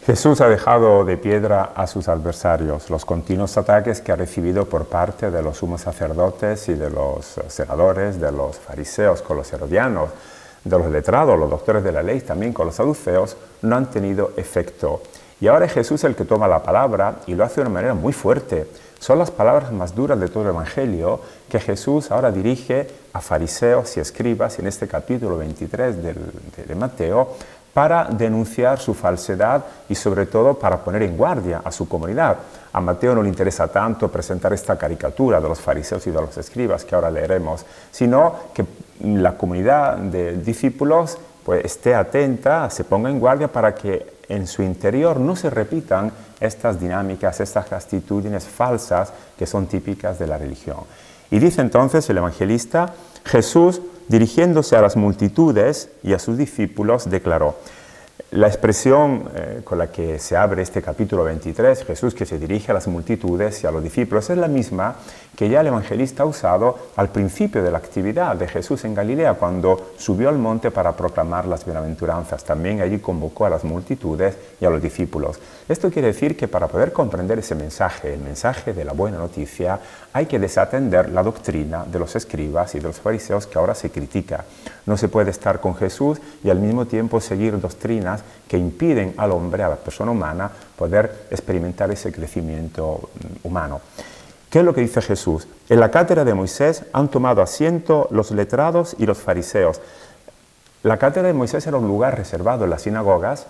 Jesús ha dejado de piedra a sus adversarios. Los continuos ataques que ha recibido por parte de los sumos sacerdotes y de los senadores, de los fariseos con los herodianos, de los letrados, los doctores de la ley, también con los saduceos, no han tenido efecto. Y ahora es Jesús el que toma la palabra y lo hace de una manera muy fuerte. Son las palabras más duras de todo el Evangelio que Jesús ahora dirige a fariseos y escribas en este capítulo 23 de Mateo, para denunciar su falsedad y sobre todo para poner en guardia a su comunidad. A Mateo no le interesa tanto presentar esta caricatura de los fariseos y de los escribas que ahora leeremos, sino que la comunidad de discípulos pues, esté atenta, se ponga en guardia para que en su interior no se repitan estas dinámicas, estas actitudes falsas que son típicas de la religión. Y dice entonces el evangelista: Jesús, dirigiéndose a las multitudes y a sus discípulos, declaró. La expresión con la que se abre este capítulo 23, Jesús que se dirige a las multitudes y a los discípulos, es la misma que ya el evangelista ha usado al principio de la actividad de Jesús en Galilea, cuando subió al monte para proclamar las bienaventuranzas. También allí convocó a las multitudes y a los discípulos. Esto quiere decir que para poder comprender ese mensaje, el mensaje de la buena noticia, hay que desatender la doctrina de los escribas y de los fariseos que ahora se critica. No se puede estar con Jesús y al mismo tiempo seguir doctrinas que impiden al hombre, a la persona humana, poder experimentar ese crecimiento humano. ¿Qué es lo que dice Jesús? En la cátedra de Moisés han tomado asiento los letrados y los fariseos. La cátedra de Moisés era un lugar reservado en las sinagogas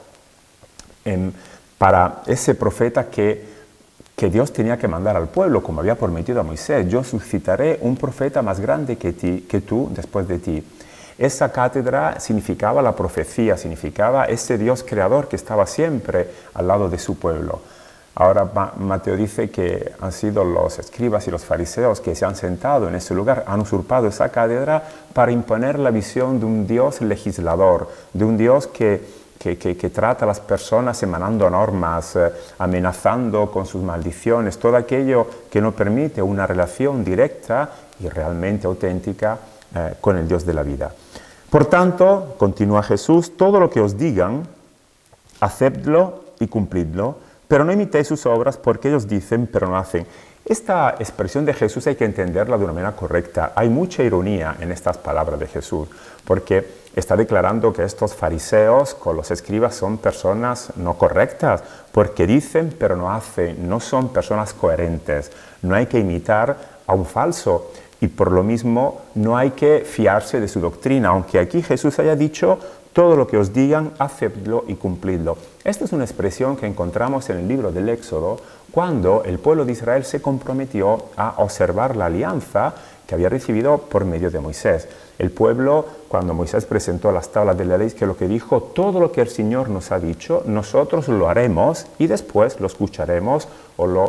para ese profeta que Dios tenía que mandar al pueblo, como había prometido a Moisés. Yo suscitaré un profeta más grande que tú después de ti. Esa cátedra significaba la profecía, significaba ese Dios creador que estaba siempre al lado de su pueblo. Ahora Mateo dice que han sido los escribas y los fariseos que se han sentado en ese lugar, han usurpado esa cátedra para imponer la visión de un Dios legislador, de un Dios que trata a las personas emanando normas, amenazando con sus maldiciones, todo aquello que no permite una relación directa y realmente auténtica con el Dios de la vida. Por tanto, continúa Jesús, todo lo que os digan, hacedlo y cumplidlo, pero no imitéis sus obras porque ellos dicen, pero no hacen. Esta expresión de Jesús hay que entenderla de una manera correcta. Hay mucha ironía en estas palabras de Jesús, porque está declarando que estos fariseos con los escribas son personas no correctas, porque dicen, pero no hacen, no son personas coherentes. No hay que imitar a un falso. Y por lo mismo no hay que fiarse de su doctrina, aunque aquí Jesús haya dicho, todo lo que os digan, hacedlo y cumplidlo. Esta es una expresión que encontramos en el libro del Éxodo, cuando el pueblo de Israel se comprometió a observar la alianza que había recibido por medio de Moisés. El pueblo, cuando Moisés presentó las tablas de la ley, que lo que dijo, todo lo que el Señor nos ha dicho, nosotros lo haremos y después lo escucharemos o lo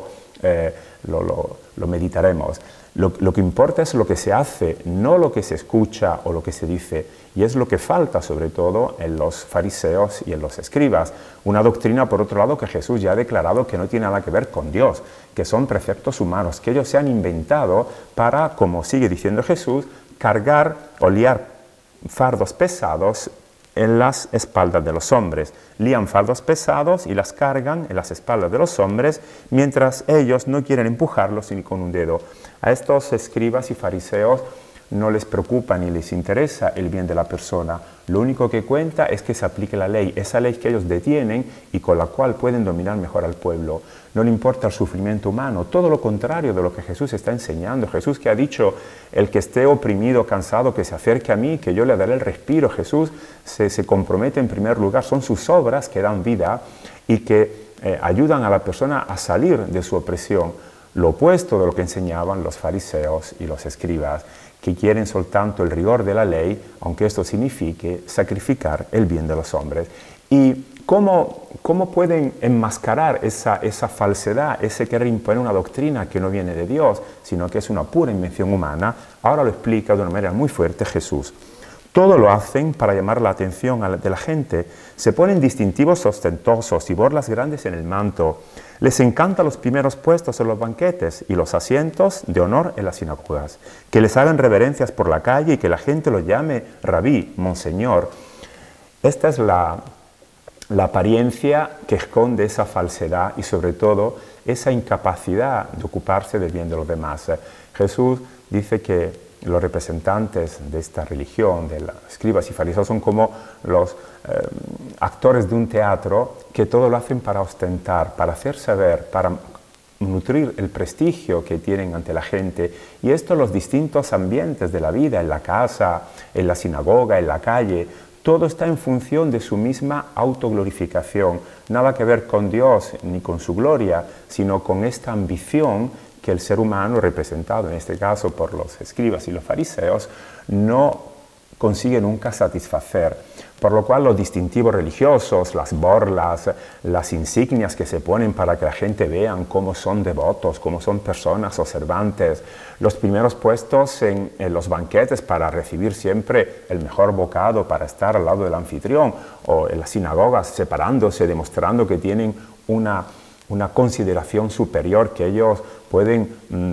meditaremos. Lo que importa es lo que se hace, no lo que se escucha o lo que se dice. Y es lo que falta, sobre todo, en los fariseos y en los escribas. Una doctrina, por otro lado, que Jesús ya ha declarado que no tiene nada que ver con Dios, que son preceptos humanos, que ellos se han inventado para, como sigue diciendo Jesús, cargar o liar fardos pesados en las espaldas de los hombres. Lían fardos pesados y las cargan en las espaldas de los hombres, mientras ellos no quieren empujarlos ni con un dedo. A estos escribas y fariseos no les preocupa ni les interesa el bien de la persona. Lo único que cuenta es que se aplique la ley, esa ley que ellos detienen y con la cual pueden dominar mejor al pueblo. No le importa el sufrimiento humano, todo lo contrario de lo que Jesús está enseñando. Jesús que ha dicho, el que esté oprimido, cansado, que se acerque a mí, que yo le daré el respiro. Jesús se compromete en primer lugar, son sus obras que dan vida y que ayudan a la persona a salir de su opresión. Lo opuesto de lo que enseñaban los fariseos y los escribas, que quieren soltanto el rigor de la ley, aunque esto signifique sacrificar el bien de los hombres. ¿Y cómo pueden enmascarar esa falsedad, ese querer imponer una doctrina que no viene de Dios, sino que es una pura invención humana? Ahora lo explica de una manera muy fuerte Jesús. Todo lo hacen para llamar la atención de la gente. Se ponen distintivos ostentosos y borlas grandes en el manto. Les encantan los primeros puestos en los banquetes y los asientos de honor en las sinagogas. Que les hagan reverencias por la calle y que la gente lo llame rabí, monseñor. Esta es la la apariencia que esconde esa falsedad y sobre todo esa incapacidad de ocuparse del bien de los demás. Jesús dice que los representantes de esta religión, de los escribas y fariseos, son como los actores de un teatro que todo lo hacen para ostentar, para hacerse ver, para nutrir el prestigio que tienen ante la gente. Y esto en los distintos ambientes de la vida, en la casa, en la sinagoga, en la calle, todo está en función de su misma autoglorificación. Nada que ver con Dios ni con su gloria, sino con esta ambición que el ser humano, representado en este caso por los escribas y los fariseos, no consigue nunca satisfacer. Por lo cual los distintivos religiosos, las borlas, las insignias que se ponen para que la gente vean cómo son devotos, cómo son personas observantes, los primeros puestos en los banquetes para recibir siempre el mejor bocado, para estar al lado del anfitrión, o en las sinagogas separándose, demostrando que tienen una consideración superior, que ellos pueden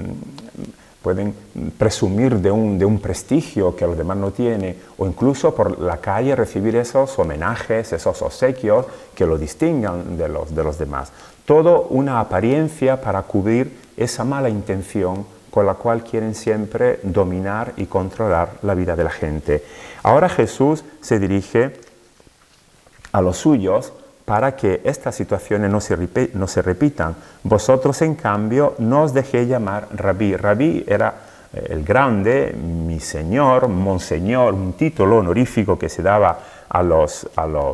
presumir de un prestigio que los demás no tienen, o incluso por la calle recibir esos homenajes, esos obsequios que lo distingan de los demás. Todo una apariencia para cubrir esa mala intención con la cual quieren siempre dominar y controlar la vida de la gente. Ahora Jesús se dirige a los suyos para que estas situaciones no se repitan. Vosotros, en cambio, no os dejéis llamar rabí. Rabí era el grande, mi señor, monseñor, un título honorífico que se daba a los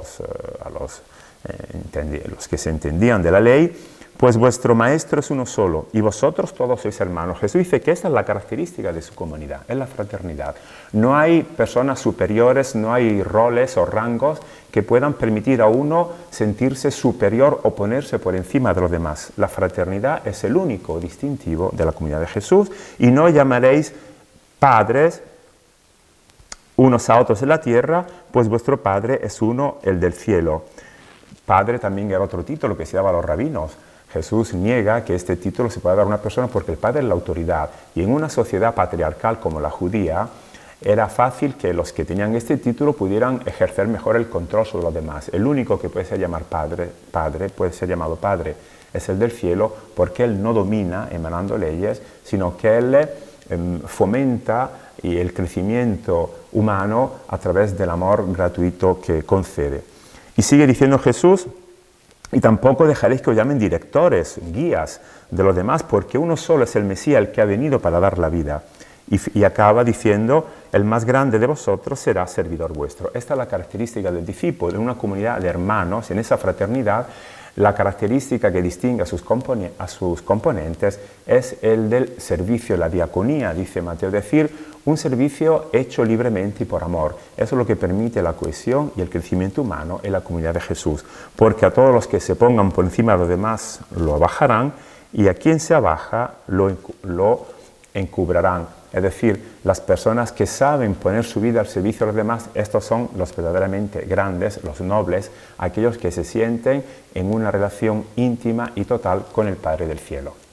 que se entendían de la ley. Pues vuestro maestro es uno solo, y vosotros todos sois hermanos. Jesús dice que esta es la característica de su comunidad, es la fraternidad. No hay personas superiores, no hay roles o rangos que puedan permitir a uno sentirse superior o ponerse por encima de los demás. La fraternidad es el único distintivo de la comunidad de Jesús, y no llamaréis padres unos a otros en la tierra, pues vuestro Padre es uno, el del cielo. Padre también era otro título que se daba a los rabinos. Jesús niega que este título se pueda dar a una persona porque el padre es la autoridad, y en una sociedad patriarcal como la judía era fácil que los que tenían este título pudieran ejercer mejor el control sobre los demás. El único que puede ser llamado padre puede ser llamado padre, es el del cielo, porque él no domina emanando leyes, sino que él fomenta el crecimiento humano a través del amor gratuito que concede. Y sigue diciendo Jesús: y tampoco dejaréis que os llamen directores, guías de los demás, porque uno solo es el Mesías, el que ha venido para dar la vida. Y acaba diciendo: el más grande de vosotros será servidor vuestro. Esta es la característica del discípulo, de una comunidad de hermanos, en esa fraternidad. La característica que distingue a sus componentes es el del servicio, la diaconía, dice Mateo, es decir, un servicio hecho libremente y por amor. Eso es lo que permite la cohesión y el crecimiento humano en la comunidad de Jesús, porque a todos los que se pongan por encima de los demás lo abajarán, y a quien se abaja lo encubrarán. Es decir, las personas que saben poner su vida al servicio de los demás, estos son los verdaderamente grandes, los nobles, aquellos que se sienten en una relación íntima y total con el Padre del Cielo.